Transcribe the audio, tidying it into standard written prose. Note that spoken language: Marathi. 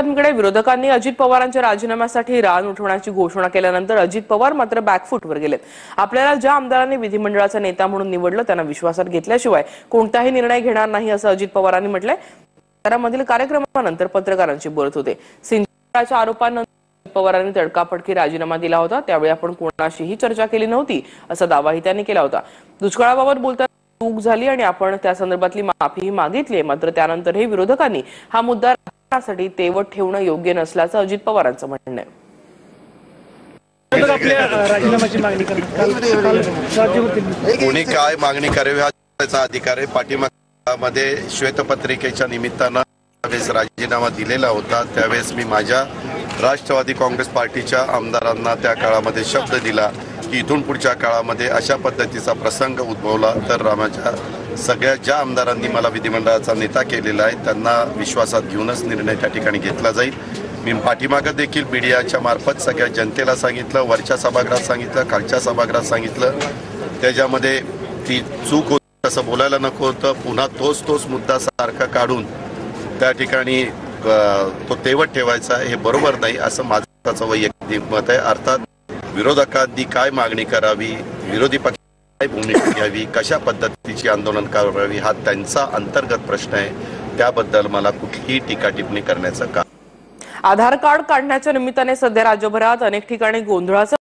बातमीकडे विरोधकांनी अजित पवारांच्या राजीनाम्यासाठी रान उठवण्याची घोषणा केल्यानंतर अजित पवार मात्र बॅकफूटवर गेलेत। आपल्याला ज्या आमदारांनी विधिमंडळाचा नेता म्हणून निवडलं त्यांना विश्वासात घेतल्याशिवाय कोणताही निर्णय घेणार नाही असं अजित पवारांनी म्हटलंय। शहरामधील कार्यक्रमानंतर पत्रकारांशी बोलत होते। सिंचनाच्या आरोपांनंतर अजित पवारांनी तडकाफडकी राजीनामा दिला होता, त्यावेळी आपण कोणाशीही चर्चा केली नव्हती असा दावाही त्यांनी केला होता। दुष्काळाबाबत बोलताना चूक झाली आणि आपण त्या संदर्भातली माफीही मागितली, मात्र त्यानंतरही विरोधकांनी हा मुद्दा साठी तेवत ठेवणं योग्य नसल्याचं अजित पवारांचं म्हणणं आहे। कोणी काय मागणी करावी हा त्याचा अधिकार आहे। पाठीमागमध्ये श्वेतपत्रिकेच्या निमित्तानं राजीनामा दिलेला होता, त्यावेळेस मी माझ्या राष्ट्रवादी काँग्रेस पार्टीच्या आमदारांना त्या काळामध्ये शब्द दिला की इथून पुढच्या काळामध्ये अशा पद्धतीचा प्रसंग उद्भवला तर रामाच्या सगळ्या ज्या आमदारांनी मला विधिमंडळाचा नेता केलेला आहे त्यांना विश्वासात घेऊनच निर्णय त्या ठिकाणी घेतला जाईल। मी पाठीमागं देखील मीडियाच्या मार्फत सगळ्या जनतेला सांगितलं, वरच्या सभागृहात सांगितलं, खालच्या सभागृहात सांगितलं, त्याच्यामध्ये ती चूक होती असं बोलायला नको होतं। पुन्हा तोच मुद्दा सारखा काढून त्या ठिकाणी तो तेवत ठेवायचा हे बरोबर नाही असं माझं वैयक्तिक मत आहे। अर्थात विरोधकांनी काय मागणी करावी, विरोधी पक्ष काय भूमिका घ्यावी, कशा पद्धतीची आंदोलन करावी हा त्यांचा अंतर्गत प्रश्न आहे, त्याबद्दल मला कुठलीही टीका टिप्पणी करण्याचं काम। आधार कार्ड काढण्याच्या निमित्ताने सध्या राज्यभरात अनेक ठिकाणी गोंधळाचं